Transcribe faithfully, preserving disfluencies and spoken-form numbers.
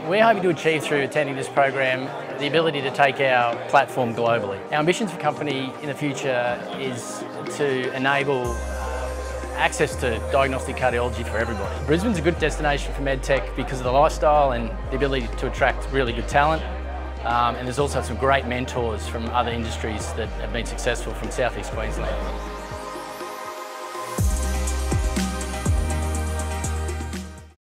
We're hoping to achieve through attending this program the ability to take our platform globally. Our ambition for the company in the future is to enable access to diagnostic cardiology for everybody. Brisbane's a good destination for MedTech because of the lifestyle and the ability to attract really good talent. Um, and there's also some great mentors from other industries that have been successful from South East Queensland.